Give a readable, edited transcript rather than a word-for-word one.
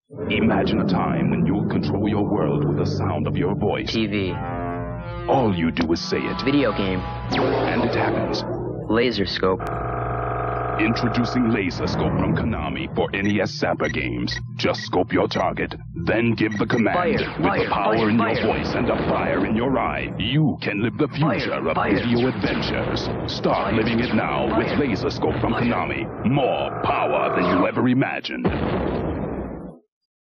Imagine a time when you'll control your world with the sound of your voice. TV. All you do is say it. Video game. And it happens. LaserScope. Introducing LaserScope from Konami for NES Zapper games. Just scope your target, then give the command. With the power in your voice and a fire in your eye, you can live the future of video adventures. Start living it now with LaserScope from Konami. More power than you ever imagined.